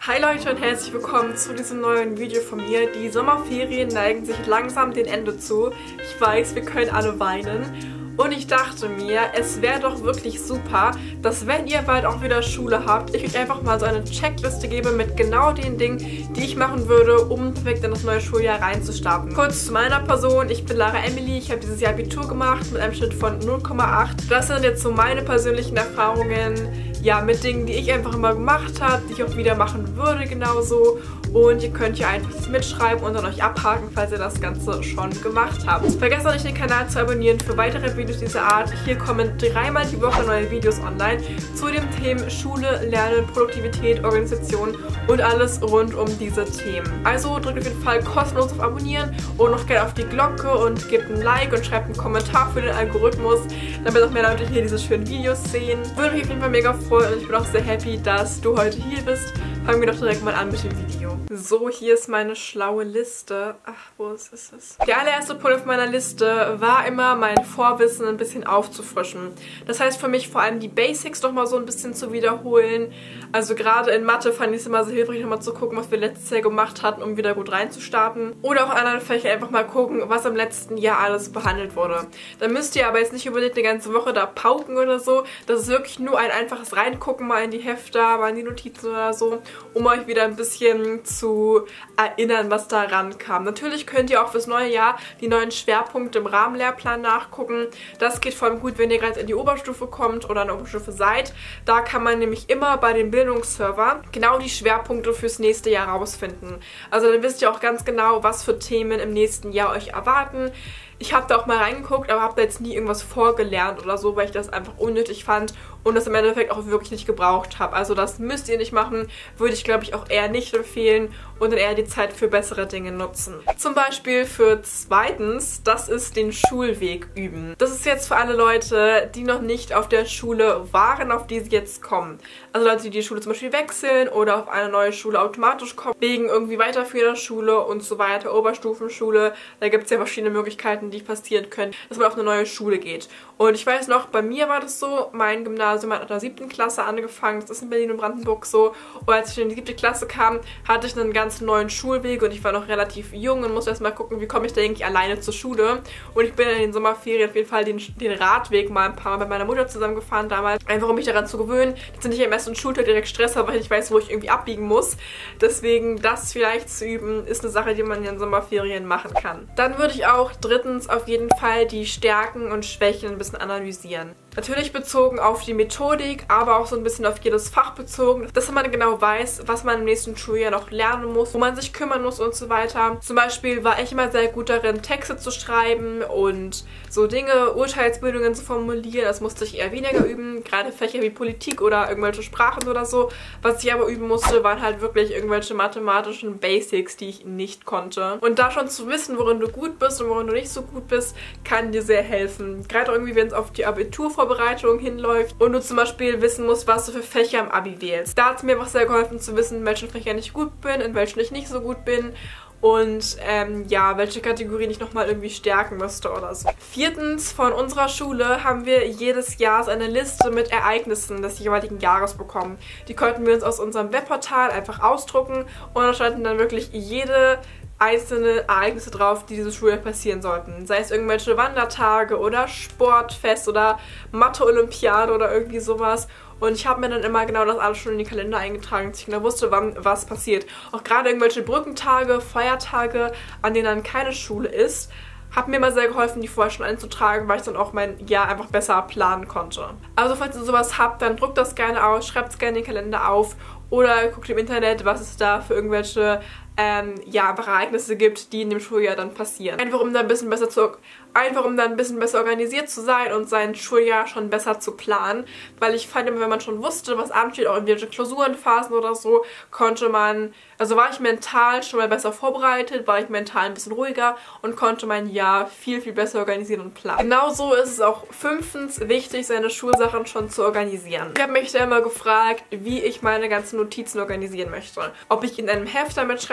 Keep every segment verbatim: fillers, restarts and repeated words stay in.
Hi Leute und herzlich willkommen zu diesem neuen Video von mir. Die Sommerferien neigen sich langsam dem Ende zu. Ich weiß, wir können alle weinen. Und ich dachte mir, es wäre doch wirklich super, dass wenn ihr bald auch wieder Schule habt, ich euch einfach mal so eine Checkliste gebe mit genau den Dingen, die ich machen würde, um perfekt in das neue Schuljahr reinzustarten. Kurz zu meiner Person, ich bin Lara Emily, ich habe dieses Jahr Abitur gemacht mit einem Schnitt von null Komma acht. Das sind jetzt so meine persönlichen Erfahrungen, ja, mit Dingen, die ich einfach immer gemacht habe, die ich auch wieder machen würde genauso. Und ihr könnt hier einfach das mitschreiben und dann euch abhaken, falls ihr das Ganze schon gemacht habt. Vergesst auch nicht, den Kanal zu abonnieren für weitere Videos dieser Art. Hier kommen dreimal die Woche neue Videos online zu den Themen Schule, Lernen, Produktivität, Organisation und alles rund um diese Themen. Also drückt auf jeden Fall kostenlos auf Abonnieren und noch gerne auf die Glocke und gebt ein Like und schreibt einen Kommentar für den Algorithmus, damit auch mehr Leute hier diese schönen Videos sehen. Würde mich auf jeden Fall mega freuen und ich bin auch sehr happy, dass du heute hier bist. Fangen wir doch direkt mal an mit dem Video. So, hier ist meine schlaue Liste. Ach, wo ist es? Der allererste Punkt auf meiner Liste war immer, mein Vorwissen ein bisschen aufzufrischen. Das heißt für mich vor allem die Basics noch mal so ein bisschen zu wiederholen. Also gerade in Mathe fand ich es immer sehr hilfreich, nochmal zu gucken, was wir letztes Jahr gemacht hatten, um wieder gut reinzustarten. Oder auch in anderen Fächern einfach mal gucken, was im letzten Jahr alles behandelt wurde. Dann müsst ihr aber jetzt nicht unbedingt eine ganze Woche da pauken oder so. Das ist wirklich nur ein einfaches Reingucken mal in die Hefte, mal in die Notizen oder so, um euch wieder ein bisschen zu erinnern, was da rankam. Natürlich könnt ihr auch fürs neue Jahr die neuen Schwerpunkte im Rahmenlehrplan nachgucken. Das geht vor allem gut, wenn ihr gerade in die Oberstufe kommt oder in der Oberstufe seid. Da kann man nämlich immer bei dem Bildungsserver genau die Schwerpunkte fürs nächste Jahr rausfinden. Also dann wisst ihr auch ganz genau, was für Themen im nächsten Jahr euch erwarten. Ich habe da auch mal reingeguckt, aber habe da jetzt nie irgendwas vorgelernt oder so, weil ich das einfach unnötig fand und das im Endeffekt auch wirklich nicht gebraucht habe. Also das müsst ihr nicht machen, würde ich glaube ich auch eher nicht empfehlen und dann eher die Zeit für bessere Dinge nutzen. Zum Beispiel für zweitens, das ist den Schulweg üben. Das ist jetzt für alle Leute, die noch nicht auf der Schule waren, auf die sie jetzt kommen. Also Leute, die die Schule zum Beispiel wechseln oder auf eine neue Schule automatisch kommen, wegen irgendwie weiterführender Schule und so weiter, Oberstufenschule. Da gibt es ja verschiedene Möglichkeiten, die passieren können, dass man auf eine neue Schule geht. Und ich weiß noch, bei mir war das so, mein Gymnasium hat in der siebten Klasse angefangen, das ist in Berlin und Brandenburg so. Und als ich in die siebte Klasse kam, hatte ich einen ganz neuen Schulweg und ich war noch relativ jung und musste erst mal gucken, wie komme ich da eigentlich alleine zur Schule. Und ich bin in den Sommerferien auf jeden Fall den, den Radweg mal ein paar Mal mit meiner Mutter zusammengefahren damals, einfach um mich daran zu gewöhnen, dass ich nicht am ersten Schultag direkt Stress habe, weil ich nicht weiß, wo ich irgendwie abbiegen muss. Deswegen das vielleicht zu üben, ist eine Sache, die man in den Sommerferien machen kann. Dann würde ich auch drittens auf jeden Fall die Stärken und Schwächen ein bisschen analysieren. Natürlich bezogen auf die Methodik, aber auch so ein bisschen auf jedes Fach bezogen, dass man genau weiß, was man im nächsten Schuljahr noch lernen muss, wo man sich kümmern muss und so weiter. Zum Beispiel war ich immer sehr gut darin, Texte zu schreiben und so Dinge, Urteilsbildungen zu formulieren. Das musste ich eher weniger üben, gerade Fächer wie Politik oder irgendwelche Sprachen oder so. Was ich aber üben musste, waren halt wirklich irgendwelche mathematischen Basics, die ich nicht konnte. Und da schon zu wissen, worin du gut bist und worin du nicht so gut bist, kann dir sehr helfen. Gerade irgendwie, wenn es auf die Abiturvorbereitung hinläuft und du zum Beispiel wissen musst, was du für Fächer im Abi wählst. Da hat es mir einfach sehr geholfen zu wissen, in welchen Fächern ich gut bin, in welchen ich nicht so gut bin. Und ähm, ja, welche Kategorien ich nochmal irgendwie stärken müsste oder so. Viertens, von unserer Schule haben wir jedes Jahr so eine Liste mit Ereignissen des jeweiligen Jahres bekommen. Die konnten wir uns aus unserem Webportal einfach ausdrucken und da standen dann wirklich jede einzelne Ereignisse drauf, die dieses Schuljahr passieren sollten. Sei es irgendwelche Wandertage oder Sportfest oder Mathe-Olympiade oder irgendwie sowas. Und ich habe mir dann immer genau das alles schon in den Kalender eingetragen, dass ich genau wusste, wann was passiert. Auch gerade irgendwelche Brückentage, Feiertage, an denen dann keine Schule ist, hat mir immer sehr geholfen, die vorher schon einzutragen, weil ich dann auch mein Jahr einfach besser planen konnte. Also falls ihr sowas habt, dann druckt das gerne aus, schreibt es gerne in den Kalender auf oder guckt im Internet, was es da für irgendwelche ähm, ja, einfach Ereignisse gibt, die in dem Schuljahr dann passieren. Einfach um da ein bisschen besser zu Einfach um dann ein bisschen besser organisiert zu sein und sein Schuljahr schon besser zu planen. Weil ich fand immer, wenn man schon wusste, was ansteht, auch in welche Klausurenphasen oder so, konnte man, also war ich mental schon mal besser vorbereitet, war ich mental ein bisschen ruhiger und konnte mein Jahr viel, viel besser organisieren und planen. Genauso ist es auch fünftens wichtig, seine Schulsachen schon zu organisieren. Ich habe mich da immer gefragt, wie ich meine ganzen Notizen organisieren möchte. Ob ich in einem Heft damit schreibe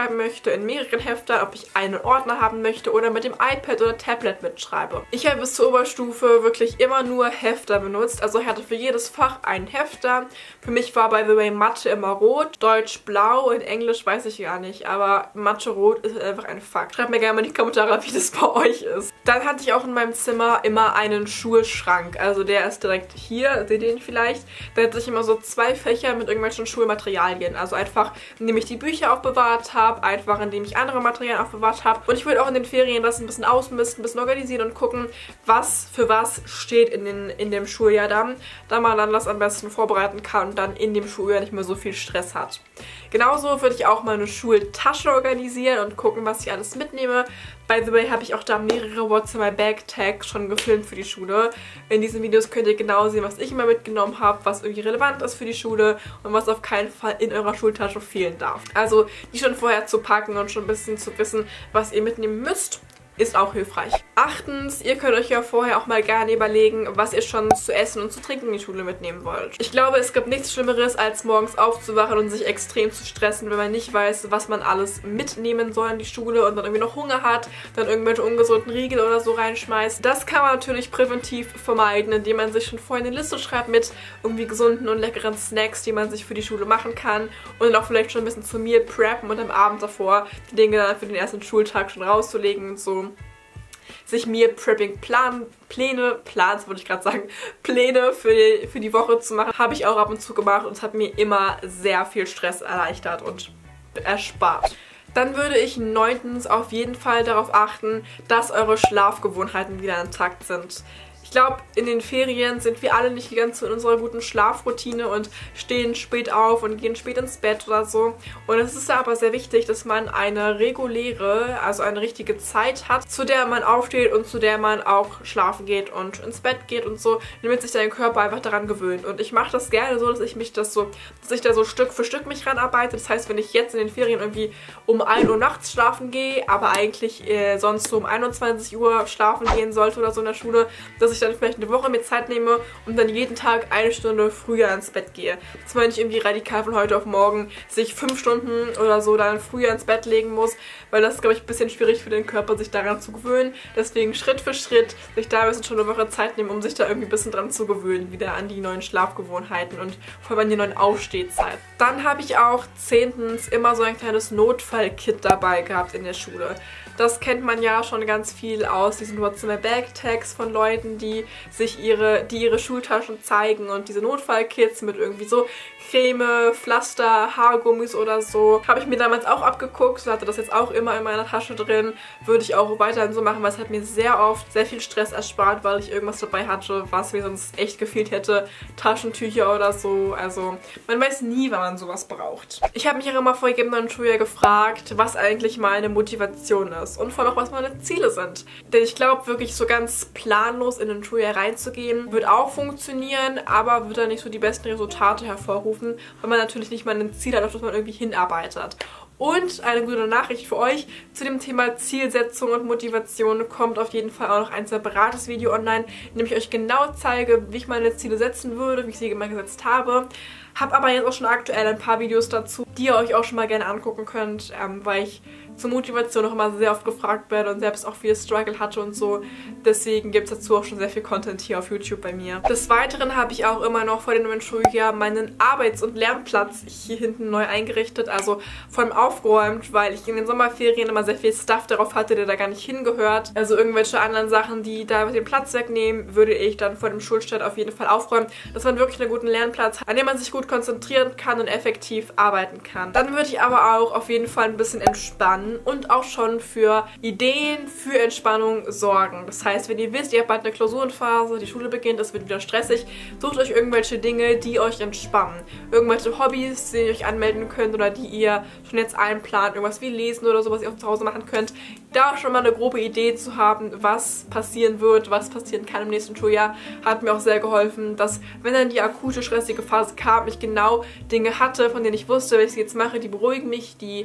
mitschreiben möchte, in mehreren Heftern, ob ich einen Ordner haben möchte oder mit dem iPad oder Tablet mitschreibe. Ich habe bis zur Oberstufe wirklich immer nur Hefter benutzt, also ich hatte für jedes Fach einen Hefter. Für mich war by the way Mathe immer rot, Deutsch blau, in Englisch weiß ich gar nicht, aber Mathe rot ist einfach ein Fakt. Schreibt mir gerne mal in die Kommentare, wie das bei euch ist. Dann hatte ich auch in meinem Zimmer immer einen Schulschrank, also der ist direkt hier, seht ihr ihn vielleicht? Da hatte ich immer so zwei Fächer mit irgendwelchen Schulmaterialien, also einfach indem ich die Bücher aufbewahrt habe, einfach indem ich andere Materialien aufbewahrt habe. Und ich würde auch in den Ferien das ein bisschen ausmisten, ein bisschen organisieren und gucken, was für was steht in, den, in dem Schuljahr dann, da man dann das am besten vorbereiten kann und dann in dem Schuljahr nicht mehr so viel Stress hat. Genauso würde ich auch meine Schultasche organisieren und gucken, was ich alles mitnehme. By the way habe ich auch da mehrere What's in my Bag Tags schon gefilmt für die Schule. In diesen Videos könnt ihr genau sehen, was ich immer mitgenommen habe, was irgendwie relevant ist für die Schule und was auf keinen Fall in eurer Schultasche fehlen darf. Also die schon vorher zu packen und schon ein bisschen zu wissen, was ihr mitnehmen müsst, ist auch hilfreich. Achtens, ihr könnt euch ja vorher auch mal gerne überlegen, was ihr schon zu essen und zu trinken in die Schule mitnehmen wollt. Ich glaube, es gibt nichts Schlimmeres, als morgens aufzuwachen und sich extrem zu stressen, wenn man nicht weiß, was man alles mitnehmen soll in die Schule und dann irgendwie noch Hunger hat, dann irgendwelche ungesunden Riegel oder so reinschmeißt. Das kann man natürlich präventiv vermeiden, indem man sich schon vorher eine Liste schreibt mit irgendwie gesunden und leckeren Snacks, die man sich für die Schule machen kann und dann auch vielleicht schon ein bisschen zu Meal preppen und am Abend davor die Dinge dann für den ersten Schultag schon rauszulegen und so. Sich Meal Prepping Plan, Pläne, Plans wollte ich gerade sagen, Pläne für die, für die Woche zu machen, habe ich auch ab und zu gemacht und es hat mir immer sehr viel Stress erleichtert und erspart. Dann würde ich neuntens auf jeden Fall darauf achten, dass eure Schlafgewohnheiten wieder intakt sind. Ich glaube, in den Ferien sind wir alle nicht ganz in unserer guten Schlafroutine und stehen spät auf und gehen spät ins Bett oder so. Und es ist aber sehr wichtig, dass man eine reguläre, also eine richtige Zeit hat, zu der man aufsteht und zu der man auch schlafen geht und ins Bett geht und so, damit sich dein Körper einfach daran gewöhnt. Und ich mache das gerne so, dass ich mich das so, dass ich da so Stück für Stück mich ranarbeite. Das heißt, wenn ich jetzt in den Ferien irgendwie um ein Uhr nachts schlafen gehe, aber eigentlich äh, sonst so um einundzwanzig Uhr schlafen gehen sollte oder so in der Schule, dass ich dann vielleicht eine Woche mir Zeit nehme und dann jeden Tag eine Stunde früher ins Bett gehe. Dass man nicht irgendwie radikal von heute auf morgen sich fünf Stunden oder so dann früher ins Bett legen muss, weil das ist, glaube ich, ein bisschen schwierig für den Körper, sich daran zu gewöhnen. Deswegen Schritt für Schritt sich da ein bisschen schon eine Woche Zeit nehmen, um sich da irgendwie ein bisschen dran zu gewöhnen, wieder an die neuen Schlafgewohnheiten und vor allem an die neuen Aufstehzeiten. Dann habe ich auch zehntens immer so ein kleines Notfallkit dabei gehabt in der Schule. Das kennt man ja schon ganz viel aus diesen What's in my Bag Tags von Leuten, die sich ihre, die ihre Schultaschen zeigen und diese Notfallkits mit irgendwie so Creme, Pflaster, Haargummis oder so. Habe ich mir damals auch abgeguckt und hatte das jetzt auch immer in meiner Tasche drin. Würde ich auch weiterhin so machen, weil es hat mir sehr oft sehr viel Stress erspart, weil ich irgendwas dabei hatte, was mir sonst echt gefehlt hätte. Taschentücher oder so. Also man weiß nie, wann man sowas braucht. Ich habe mich auch immer vor jedem neuen Schuljahr gefragt, was eigentlich meine Motivation ist und vor allem auch, was meine Ziele sind. Denn ich glaube, wirklich so ganz planlos in ein Schuljahr reinzugehen, wird auch funktionieren, aber wird dann nicht so die besten Resultate hervorrufen, weil man natürlich nicht mal ein Ziel hat, auf das man irgendwie hinarbeitet. Und eine gute Nachricht für euch, zu dem Thema Zielsetzung und Motivation kommt auf jeden Fall auch noch ein separates Video online, in dem ich euch genau zeige, wie ich meine Ziele setzen würde, wie ich sie immer gesetzt habe. Habe aber jetzt auch schon aktuell ein paar Videos dazu, die ihr euch auch schon mal gerne angucken könnt, ähm, weil ich zur Motivation auch immer sehr oft gefragt werde und selbst auch viel Struggle hatte und so. Deswegen gibt es dazu auch schon sehr viel Content hier auf YouTube bei mir. Des Weiteren habe ich auch immer noch vor dem neuen Schuljahr meinen Arbeits- und Lernplatz hier hinten neu eingerichtet, also vor allem aufgeräumt, weil ich in den Sommerferien immer sehr viel Stuff darauf hatte, der da gar nicht hingehört. Also irgendwelche anderen Sachen, die da den Platz wegnehmen, würde ich dann vor dem Schulstart auf jeden Fall aufräumen, dass man wirklich einen guten Lernplatz hat, an dem man sich gut konzentrieren kann und effektiv arbeiten kann. Dann würde ich aber auch auf jeden Fall ein bisschen entspannen und auch schon für Ideen für Entspannung sorgen. Das heißt, wenn ihr wisst, ihr habt bald eine Klausurenphase, die Schule beginnt, es wird wieder stressig, sucht euch irgendwelche Dinge, die euch entspannen. Irgendwelche Hobbys, die ihr euch anmelden könnt oder die ihr schon jetzt einplant, irgendwas wie Lesen oder so, was ihr auch zu Hause machen könnt. Da schon mal eine grobe Idee zu haben, was passieren wird, was passieren kann im nächsten Schuljahr, hat mir auch sehr geholfen, dass, wenn dann die akute, stressige Phase kam, ich genau Dinge hatte, von denen ich wusste, wenn ich sie jetzt mache, die beruhigen mich, die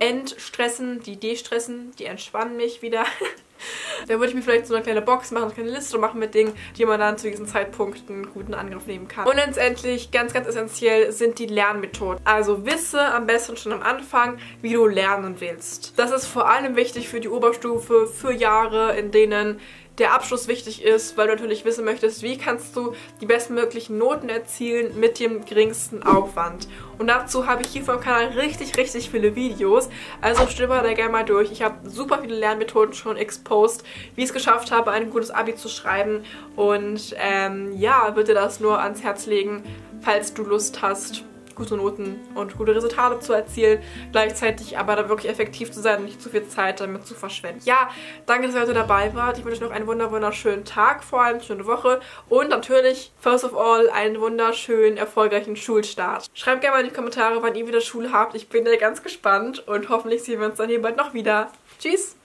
entstressen, die destressen, die entspannen mich wieder. Da würde ich mir vielleicht so eine kleine Box machen, eine kleine Liste machen mit Dingen, die man dann zu diesen Zeitpunkten einen guten Angriff nehmen kann. Und letztendlich, ganz, ganz essentiell, sind die Lernmethoden. Also wisse am besten schon am Anfang, wie du lernen willst. Das ist vor allem wichtig für die Oberstufe, für Jahre, in denen der Abschluss wichtig ist, weil du natürlich wissen möchtest, wie kannst du die bestmöglichen Noten erzielen mit dem geringsten Aufwand. Und dazu habe ich hier vom Kanal richtig, richtig viele Videos, also stöber da gerne mal durch. Ich habe super viele Lernmethoden schon exposed, wie ich es geschafft habe, ein gutes Abi zu schreiben und ähm, ja, würde das nur ans Herz legen, falls du Lust hast, gute Noten und gute Resultate zu erzielen, gleichzeitig aber da wirklich effektiv zu sein und nicht zu viel Zeit damit zu verschwenden. Ja, danke, dass ihr heute dabei wart. Ich wünsche euch noch einen wunderschönen Tag, vor allem eine schöne Woche und natürlich, first of all, einen wunderschönen, erfolgreichen Schulstart. Schreibt gerne mal in die Kommentare, wann ihr wieder Schule habt. Ich bin ja ganz gespannt und hoffentlich sehen wir uns dann hier bald noch wieder. Tschüss!